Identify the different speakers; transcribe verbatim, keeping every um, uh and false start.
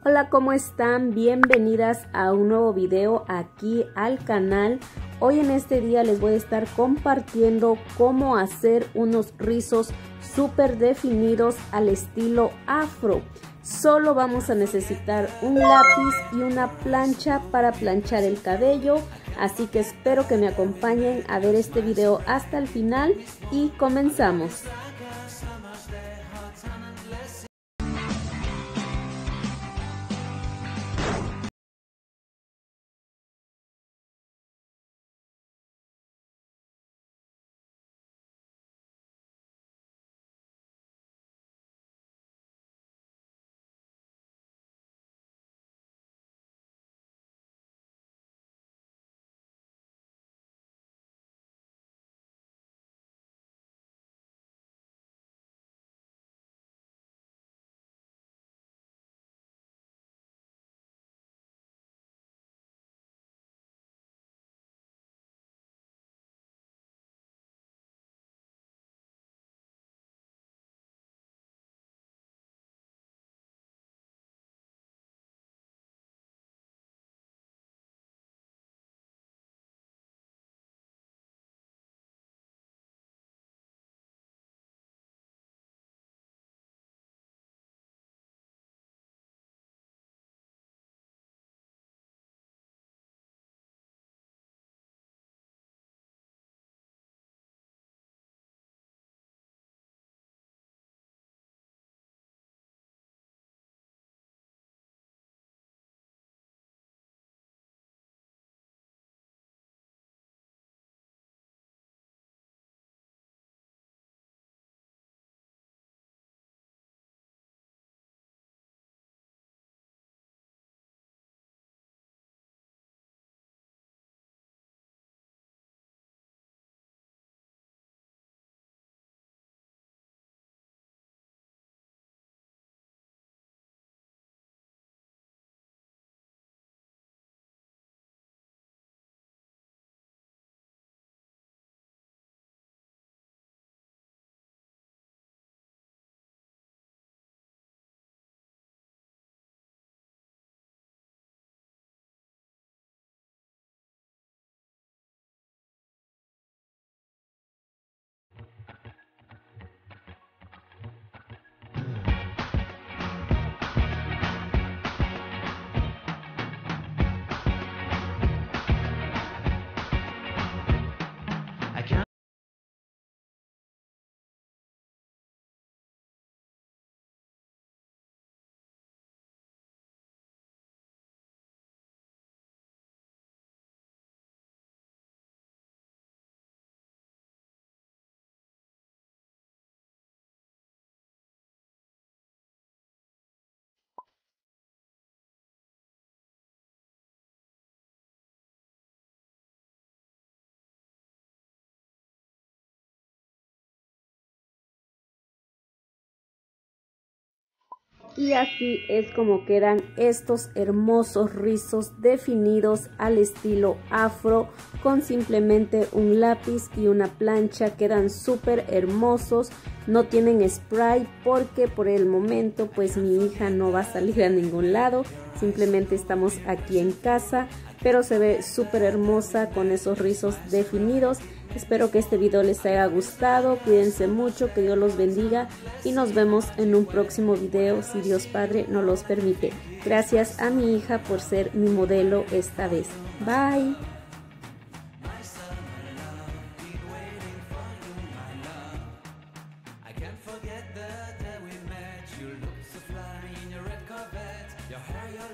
Speaker 1: Hola, ¿cómo están? Bienvenidas a un nuevo video aquí al canal. Hoy en este día les voy a estar compartiendo cómo hacer unos rizos súper definidos al estilo afro. Solo vamos a necesitar un lápiz y una plancha para planchar el cabello. Así que espero que me acompañen a ver este video hasta el final y comenzamos. Y así es como quedan estos hermosos rizos definidos al estilo afro con simplemente un lápiz y una plancha. Quedan súper hermosos, no tienen spray porque por el momento pues mi hija no va a salir a ningún lado, simplemente estamos aquí en casa, pero se ve súper hermosa con esos rizos definidos. Espero que este video les haya gustado, cuídense mucho, que Dios los bendiga y nos vemos en un próximo video si Dios Padre nos los permite. Gracias a mi hija por ser mi modelo esta vez. Bye.